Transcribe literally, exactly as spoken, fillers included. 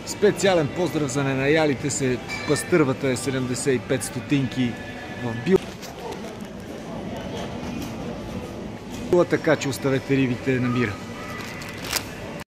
Специален поздрав за ненаялите се. Пастървата е седемдесет и пет стотинки в била, така че оставете рибите на мира.